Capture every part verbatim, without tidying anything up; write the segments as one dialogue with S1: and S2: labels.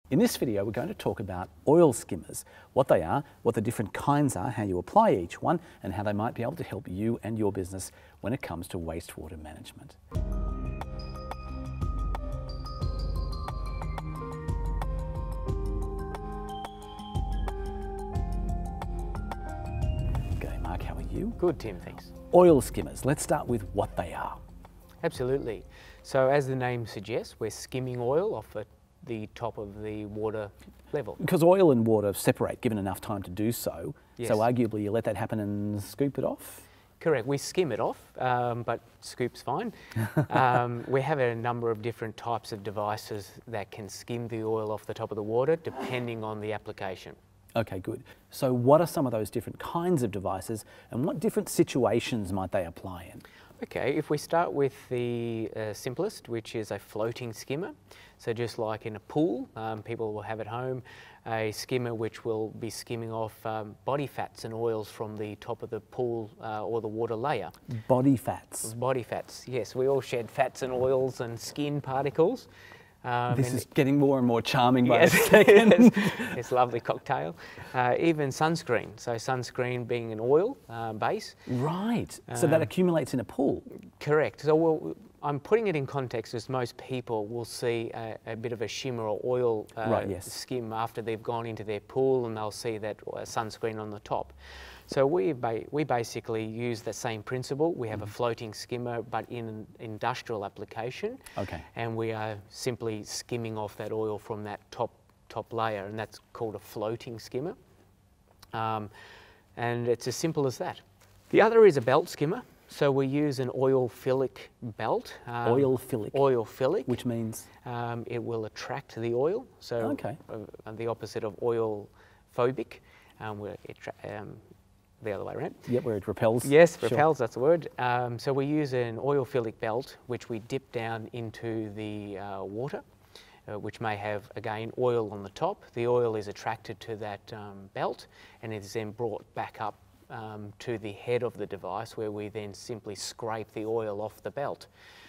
S1: In this video, we're going to talk about oil skimmers, what they are, what the different kinds are, how you apply each one, and how they might be able to help you and your business when it comes to wastewater management. G'day Mark, how are you?
S2: Good, Tim, thanks.
S1: Oil skimmers, let's start with what they are.
S2: Absolutely. So as the name suggests, we're skimming oil off a the top of the water level.
S1: Because oil and water separate given enough time to do so,
S2: yes.
S1: So arguably you let that happen and scoop it off?
S2: Correct, we skim it off, um, but scoop's fine. um, we have a number of different types of devices that can skim the oil off the top of the water depending on the application.
S1: Okay, good. So what are some of those different kinds of devices and what different situations might they apply in?
S2: Okay, if we start with the uh, simplest, which is a floating skimmer. So just like in a pool, um, people will have at home a skimmer which will be skimming off um, body fats and oils from the top of the pool uh, or the water layer.
S1: Body fats?
S2: Body fats, yes. We all shed fats and oils and skin particles. Um,
S1: this is getting more and more charming by
S2: yes,
S1: the second.
S2: It's, it's a lovely cocktail. Uh, even sunscreen, so sunscreen being an oil uh, base.
S1: Right, so that
S2: Uh,
S1: accumulates in a pool.
S2: Correct. So we'll, I'm putting it in context as most people will see a, a bit of a shimmer or oil uh,
S1: right, yes.
S2: skim after they've gone into their pool and they'll see that uh, sunscreen on the top. So we, ba we basically use the same principle. We have mm. a floating skimmer, but in an industrial application.
S1: Okay.
S2: And we are simply skimming off that oil from that top, top layer, and that's called a floating skimmer. Um, and it's as simple as that. The other is a belt skimmer. So we use an oil-philic belt. Um,
S1: Oil-philic?
S2: Oil-philic.
S1: Which means?
S2: Um, it will attract the oil. So
S1: okay.
S2: uh, the opposite of oil-phobic. Um, where it um, the other way around.
S1: Yep, where it repels.
S2: Yes,
S1: sure.
S2: repels, that's the word. Um, so we use an oil-philic belt, which we dip down into the uh, water, uh, which may have, again, oil on the top. The oil is attracted to that um, belt, and it is then brought back up um, to the head of the device, where we then simply scrape the oil off the belt.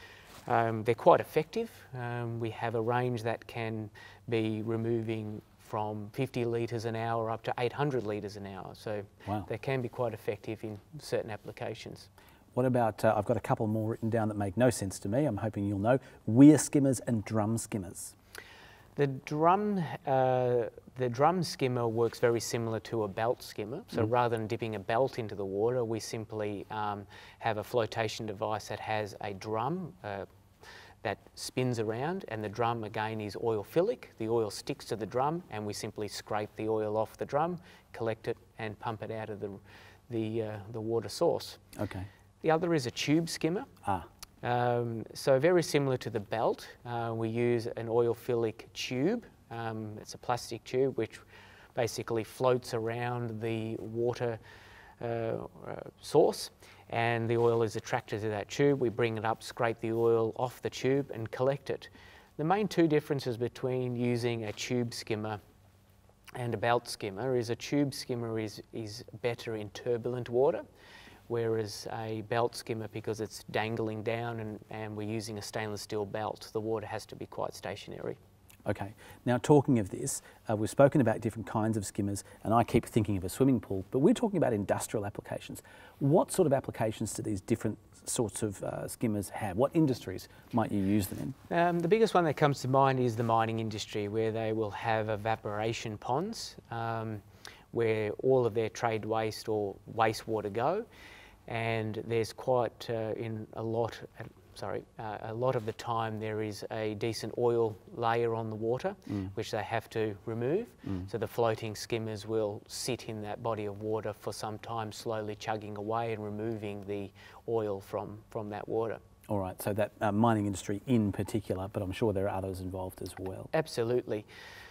S2: Um, they're quite effective. Um, we have a range that can be removing from fifty litres an hour up to eight hundred litres an hour. So
S1: wow.
S2: They can be quite effective in certain applications.
S1: What about, uh, I've got a couple more written down that make no sense to me, I'm hoping you'll know, weir skimmers and drum skimmers.
S2: The drum, uh, the drum skimmer works very similar to a belt skimmer. So mm. rather than dipping a belt into the water, we simply um, have a flotation device that has a drum uh, that spins around, and the drum again is oil-philic. The oil sticks to the drum and we simply scrape the oil off the drum, collect it and pump it out of the, the, uh, the water source.
S1: Okay.
S2: The other is a tube skimmer.
S1: Ah.
S2: Um, so very similar to the belt, uh, we use an oil-philic tube. Um, it's a plastic tube which basically floats around the water uh, uh, source, and the oil is attracted to that tube. We bring it up, scrape the oil off the tube and collect it. The main two differences between using a tube skimmer and a belt skimmer is a tube skimmer is, is better in turbulent water, whereas a belt skimmer, because it's dangling down and, and we're using a stainless steel belt, the water has to be quite stationary.
S1: Okay, now talking of this, uh, we've spoken about different kinds of skimmers, and I keep thinking of a swimming pool, but we're talking about industrial applications. What sort of applications do these different sorts of uh, skimmers have? What industries might you use them in?
S2: Um, the biggest one that comes to mind is the mining industry, where they will have evaporation ponds, um, where all of their trade waste or wastewater go, and there's quite uh, in a lot sorry, uh, a lot of the time there is a decent oil layer on the water, mm. which they have to remove. Mm. So the floating skimmers will sit in that body of water for some time, slowly chugging away and removing the oil from, from that water.
S1: All right, so that uh, mining industry in particular, but I'm sure there are others involved as well.
S2: Absolutely.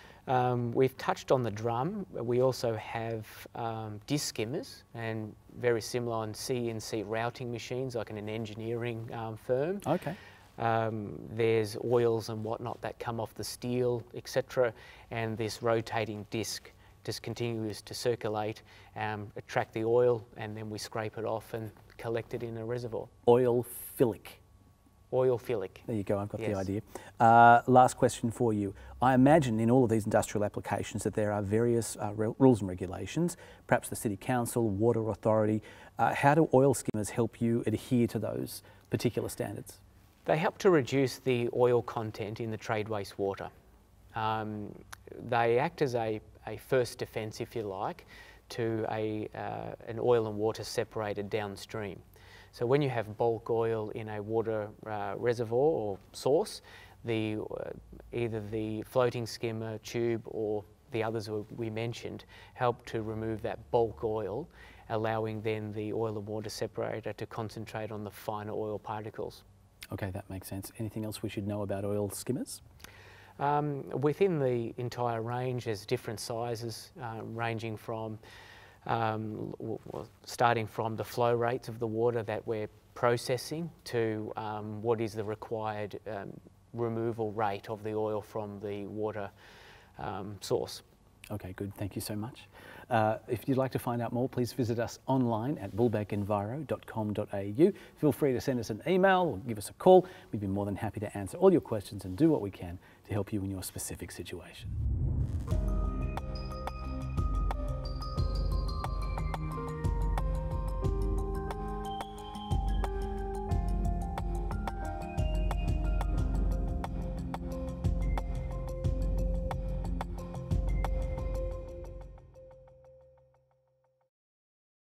S2: Um, we've touched on the drum. We also have um, disc skimmers, and very similar on C N C routing machines, like in an engineering um, firm.
S1: Okay.
S2: Um, there's oils and whatnot that come off the steel, et cetera, and this rotating disc just continues to circulate, um, attract the oil, and then we scrape it off and collect it in a reservoir.
S1: Oil-philic.
S2: oil-philic.
S1: There you go, I've got
S2: Yes.
S1: the idea. Uh, last question for you. I imagine in all of these industrial applications that there are various uh, re rules and regulations, perhaps the City Council, Water Authority. Uh, how do oil skimmers help you adhere to those particular standards?
S2: They help to reduce the oil content in the trade wastewater. Um, they act as a, a first defence, if you like, to a, uh, an oil and water separator downstream. So when you have bulk oil in a water uh, reservoir or source, the, uh, either the floating skimmer, tube, or the others we mentioned help to remove that bulk oil, allowing then the oil and water separator to concentrate on the finer oil particles.
S1: Okay, that makes sense. Anything else we should know about oil skimmers?
S2: Um, within the entire range, there's different sizes, uh, ranging from Um, starting from the flow rates of the water that we're processing to um, what is the required um, removal rate of the oil from the water um, source.
S1: Okay, good. Thank you so much. Uh, if you'd like to find out more, please visit us online at bulbeck enviro dot com dot a u. Feel free to send us an email or give us a call. We'd be more than happy to answer all your questions and do what we can to help you in your specific situation.